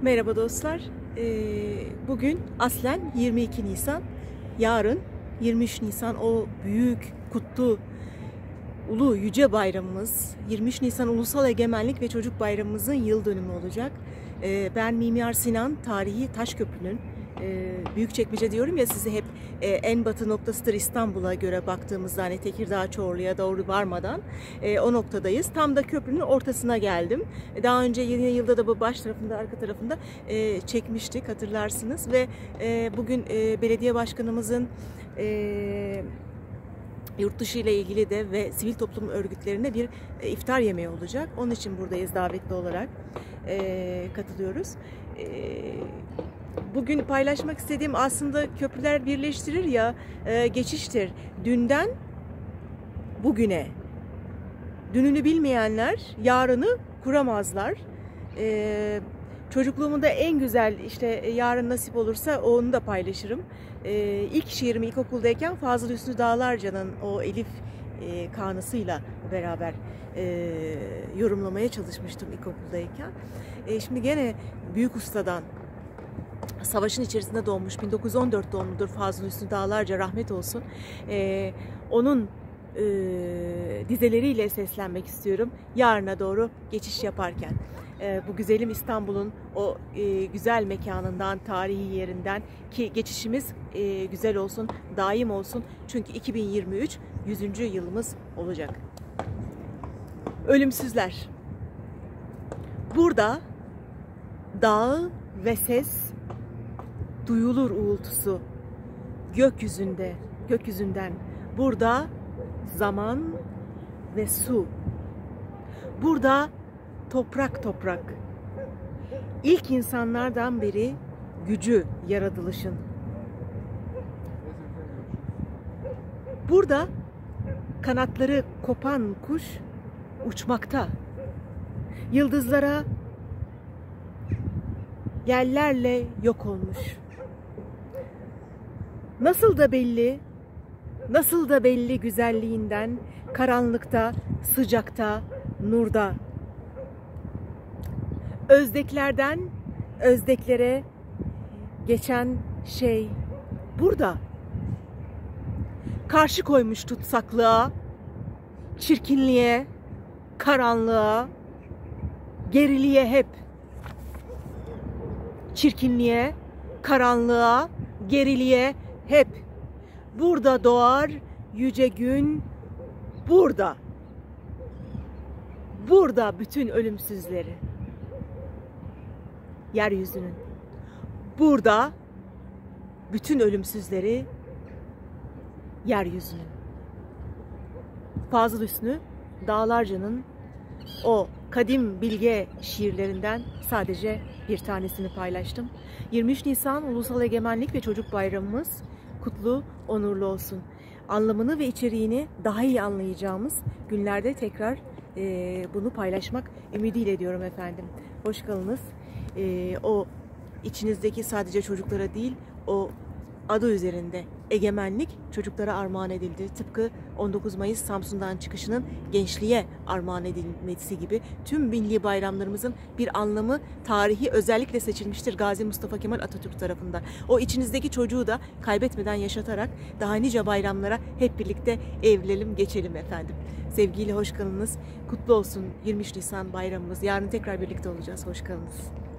Merhaba dostlar. Bugün aslen 22 Nisan, yarın 23 Nisan o büyük, kutlu, ulu, yüce bayramımız, 23 Nisan Ulusal Egemenlik ve Çocuk Bayramımızın yıl dönümü olacak. Ben Mimar Sinan Tarihi Taşköprü'nün, Büyükçekmece diyorum ya size hep en batı noktasıdır İstanbul'a göre baktığımızda, hani Tekirdağ, Çorlu'ya doğru varmadan o noktadayız. Tam da köprünün ortasına geldim. Daha önce yeni yılda da bu baş tarafında, arka tarafında çekmiştik, hatırlarsınız. Ve bugün belediye başkanımızın yurt dışı ile ilgili de ve sivil toplum örgütlerine bir iftar yemeği olacak. Onun için buradayız, davetli olarak katılıyoruz. Bugün paylaşmak istediğim, aslında köprüler birleştirir ya, geçiştir. Dünden bugüne. Dününü bilmeyenler yarını kuramazlar. Çocukluğumun da en güzel, işte yarın nasip olursa onu da paylaşırım. İlk şiirimi ilkokuldayken Fazıl Hüsnü Dağlarca'nın o Elif kanısıyla beraber yorumlamaya çalışmıştım ilkokuldayken. Şimdi gene büyük ustadan, savaşın içerisinde doğmuş, 1914 doğumludur Fazıl Hüsnü Dağlarca, rahmet olsun. Onun dizeleriyle seslenmek istiyorum yarına doğru geçiş yaparken. Bu güzelim İstanbul'un o güzel mekanından, tarihi yerinden, ki geçişimiz güzel olsun, daim olsun. Çünkü 2023 100. yılımız olacak. Ölümsüzler. Burada dağ ve ses duyulur uğultusu gökyüzünden. Burada zaman ve su. Burada toprak. İlk insanlardan beri gücü yaratılışın. Burada kanatları kopan kuş uçmakta. Yıldızlara yerlerle yok olmuş. Nasıl da belli güzelliğinden, karanlıkta, sıcakta, nurda. Özdeklerden özdeklere geçen şey burada. Karşı koymuş tutsaklığa, çirkinliğe, karanlığa, geriliğe hep. Çirkinliğe, karanlığa, geriliğe hep. Burada doğar yüce gün, burada. Burada bütün ölümsüzleri. Yeryüzünün. Burada bütün ölümsüzleri yeryüzünün. Fazıl Hüsnü Dağlarca'nın o kadim bilge şiirlerinden sadece bir tanesini paylaştım. 23 Nisan Ulusal Egemenlik ve Çocuk Bayramımız kutlu, onurlu olsun. Anlamını ve içeriğini daha iyi anlayacağımız günlerde tekrar bunu paylaşmak ümidiyle diyorum efendim. Hoş kalınız. O içinizdeki sadece çocuklara değil, o adı üzerinde egemenlik çocuklara armağan edildi. Tıpkı 19 Mayıs Samsun'dan çıkışının gençliğe armağan edilmesi gibi tüm milli bayramlarımızın bir anlamı, tarihi özellikle seçilmiştir Gazi Mustafa Kemal Atatürk tarafından. O içinizdeki çocuğu da kaybetmeden yaşatarak daha nice bayramlara hep birlikte evlenelim, geçelim efendim. Sevgiyle hoş kalınız. Kutlu olsun 23 Nisan bayramımız. Yarın tekrar birlikte olacağız. Hoş kalınız.